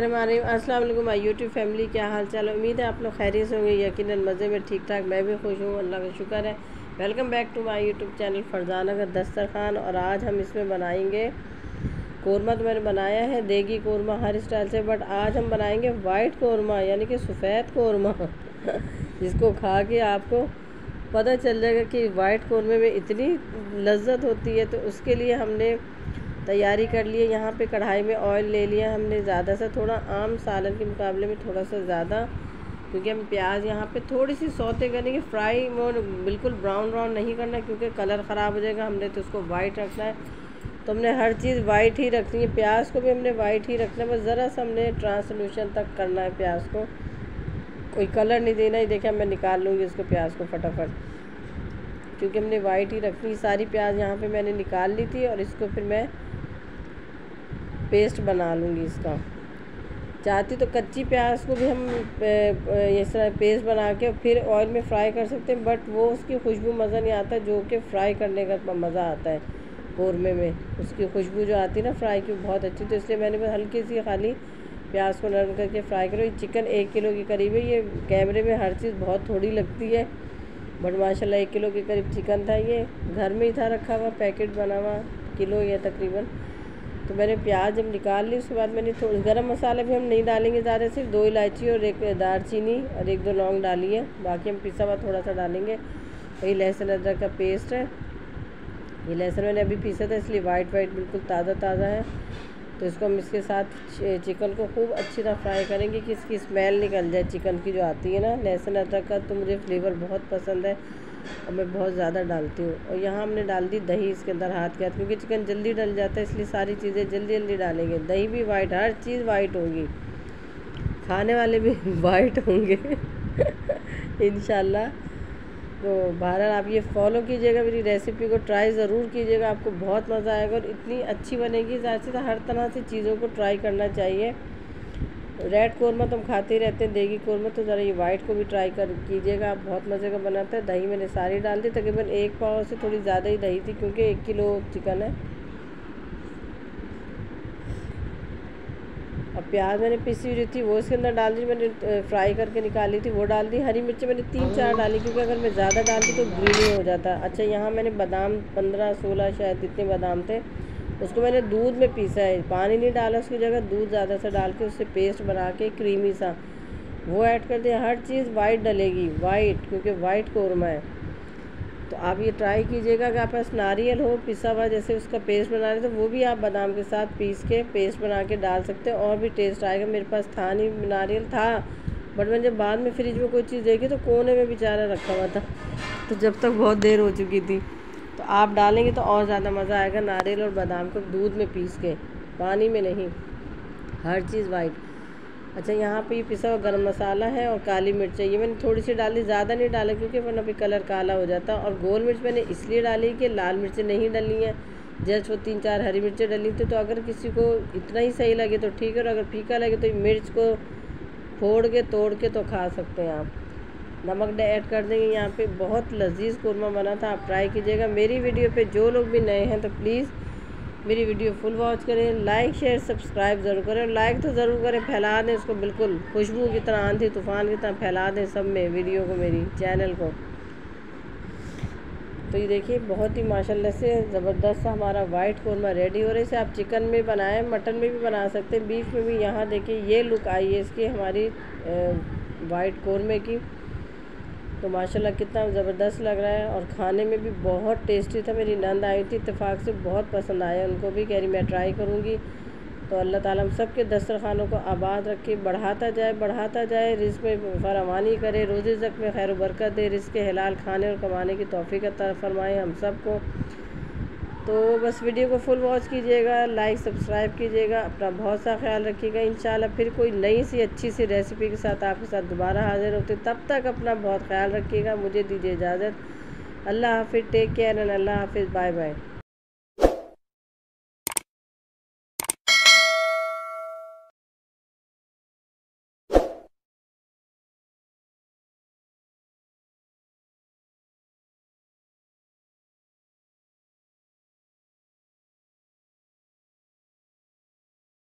बिस्मिल्लाहिर्रहमानिर्रहीम। अस्सलाम वालेकुम माय यूट्यूब फैमिली, क्या हाल चाल है। उम्मीद है आप लोग खैरियत से होंगे, यकीनन मज़े में, ठीक ठाक। मैं भी खुश हूँ, अल्लाह का शुक्र है। Welcome back to my YouTube channel Farzana का दस्तरखान। और आज हम इसमें बनाएंगे कौरमा। तो मैंने बनाया है देगी कौरमा हर स्टाइल से, बट आज हम बनाएंगे वाइट कौरमा, यानी कि सफ़ेद कौरमा जिसको खा के आपको पता चल जाएगा कि वाइट कौरमे में इतनी लज्जत होती है। तो उसके लिए हमने तैयारी कर ली है। यहाँ पे कढ़ाई में ऑयल ले लिया हमने ज़्यादा सा, थोड़ा आम सालन के मुकाबले में थोड़ा सा ज़्यादा, क्योंकि हम प्याज यहाँ पे थोड़ी सी सौते करेंगे। फ्राई मोड बिल्कुल ब्राउन नहीं करना, क्योंकि कलर ख़राब हो जाएगा। हमने तो उसको वाइट रखना है, तो हमने हर चीज़ वाइट ही रखनी है। प्याज को भी हमने वाइट ही रखना है, बस ज़रा सा हमने ट्रांसल्यूशन तक करना है प्याज को, कोई कलर नहीं देना। ही देखिए मैं निकाल लूँगी इसको प्याज को फटाफट, क्योंकि हमने वाइट ही रखनी। सारी प्याज यहाँ पे मैंने निकाल ली थी, और इसको फिर मैं पेस्ट बना लूँगी इसका। चाहती तो कच्ची प्याज को भी हम इस तरह पेस्ट बना के फिर ऑयल में फ्राई कर सकते हैं, बट वो उसकी खुशबू मज़ा नहीं आता जो कि फ्राई करने का मज़ा आता है। कौरमे में उसकी खुशबू जो आती है ना फ्राई की, बहुत अच्छी। तो इसलिए मैंने बस हल्की सी खाली प्याज को नरम करके फ्राई करो। ये चिकन 1 किलो के करीब है। ये कैमरे में हर चीज़ बहुत थोड़ी लगती है, बट माशाल्लाह 1 किलो के करीब चिकन था। ये घर में ही था रखा हुआ, पैकेट बना हुआ किलो या तकरीबन। तो मैंने प्याज जब निकाल ली, उसके बाद मैंने थोड़ी गरम मसाला भी हम नहीं डालेंगे ज़्यादा, सिर्फ 2 इलायची और 1 दालचीनी और 1-2 लौंग डाली है। बाकी हम पिसा हुआ थोड़ा सा डालेंगे। वही लहसुन अदरक का पेस्ट है। ये लहसुन मैंने अभी पीसा था, इसलिए वाइट बिल्कुल ताज़ा है। तो इसको हम इसके साथ चिकन को खूब अच्छी तरह फ्राई करेंगे कि इसकी स्मेल निकल जाए चिकन की जो आती है ना लहसुन अदरक का। तो मुझे फ्लेवर बहुत पसंद है और मैं बहुत ज़्यादा डालती हूँ। और यहाँ हमने डाल दी दही इसके अंदर हाथ के हाथ, क्योंकि चिकन जल्दी डल जाता है, इसलिए सारी चीज़ें जल्दी डालेंगे। दही भी वाइट, हर चीज़ वाइट होगी, खाने वाले भी वाइट होंगे इंशाल्लाह। तो बहरहाल आप ये फॉलो कीजिएगा, मेरी रेसिपी को ट्राई ज़रूर कीजिएगा, आपको बहुत मज़ा आएगा और इतनी अच्छी बनेगी। ज़ाहिर सी हर तरह से चीज़ों को ट्राई करना चाहिए। रेड कौरमा तो हम खाते ही रहते हैं, देगी कौरमा, तो ज़रा ये वाइट को भी ट्राई कर कीजिएगा, आप बहुत मज़े का बनाता है। दही मैंने सारी डाल दी, तकरीबन 1 पाव से थोड़ी ज़्यादा ही दही थी, क्योंकि 1 किलो चिकन है। अब प्याज मैंने पिसी हुई थी वो इसके अंदर डाल दी, मैंने फ्राई करके निकाली थी वो डाल दी। हरी मिर्ची मैंने 3-4 डाली, क्योंकि अगर मैं ज़्यादा डालती तो ग्रीनी हो जाता। अच्छा, यहाँ मैंने बादाम 15-16 शायद इतने बादाम थे, उसको मैंने दूध में पीसा है, पानी नहीं डाला, उसकी जगह दूध ज़्यादा सा डाल के उससे पेस्ट बना के क्रीमी सा वो ऐड कर दिया। हर चीज़ वाइट डलेगी, वाइट, क्योंकि वाइट कौरमा है। तो आप ये ट्राई कीजिएगा कि आपके पास नारियल हो पिसा हुआ, जैसे उसका पेस्ट बना रहे, तो वो भी आप बादाम के साथ पीस के पेस्ट बना के डाल सकते हैं, और भी टेस्ट आएगा। मेरे पास था नहीं, नारियल था, बट मैंने जब बाद में फ्रिज में कोई चीज़ देखी तो कोने में बेचारा रखा हुआ था, तो जब तक बहुत देर हो चुकी थी। तो आप डालेंगे तो और ज़्यादा मज़ा आएगा। नारियल और बादाम को दूध में पीस के, पानी में नहीं, हर चीज़ वाइट। अच्छा, यहाँ पे ये पिसा हुआ गरम मसाला है और काली मिर्च है, ये मैंने थोड़ी सी डाली, ज़्यादा नहीं डाला, क्योंकि वरना भी कलर काला हो जाता। और गोल मिर्च मैंने इसलिए डाली कि लाल मिर्चें नहीं डली हैं, जस्ट वो 3-4 हरी मिर्चें डली थी। तो अगर किसी को इतना ही सही लगे तो ठीक है, और अगर फीका लगे तो मिर्च को तोड़ के तो खा सकते हैं आप। नमक ऐड कर देंगे यहाँ पे। बहुत लजीज़ कौरमा बना था, आप ट्राई कीजिएगा। मेरी वीडियो पे जो लोग भी नए हैं तो प्लीज़ मेरी वीडियो फुल वॉच करें, लाइक शेयर सब्सक्राइब ज़रूर करें। लाइक तो ज़रूर करें, फैला दें इसको, बिल्कुल खुशबू की तरह, आंधी तूफ़ान की तरह फैला दें सब में वीडियो को, मेरी चैनल को। तो ये देखिए बहुत ही माशाल्लाह से ज़बरदस्त सा हमारा वाइट कौरमा रेडी हो रहा है। इसे आप चिकन में बनाएं, मटन में भी बना सकते हैं, बीफ में भी। यहाँ देखिए ये लुक आई है इसकी, हमारी वाइट कौरमे की। तो माशाल्लाह कितना ज़बरदस्त लग रहा है, और खाने में भी बहुत टेस्टी था। मेरी नंद आई थी, इत्तेफाक से बहुत पसंद आया उनको भी, कह रही मैं ट्राई करूँगी। तो अल्लाह ताला हम सब के दस्तरखानों को आबाद रखे, बढ़ाता जाए, रिज़्क़ में फरावानी करे, रोज़ी रज़्क़ में खैर बरकत दे, रिज़्क़ हलाल खाने और कमाने की तौफ़ीक़ अता फ़रमाए हम सब को। तो बस वीडियो को फुल वॉच कीजिएगा, लाइक सब्सक्राइब कीजिएगा, अपना बहुत सा ख्याल रखिएगा। इंशाल्लाह फिर कोई नई सी अच्छी सी रेसिपी के साथ आपके साथ दोबारा हाज़िर होते, तब तक अपना बहुत ख्याल रखिएगा। मुझे दीजिए इजाज़त। अल्लाह हाफ़िज़, टेक केयर एंड अल्लाह हाफ़िज़, बाय बाय।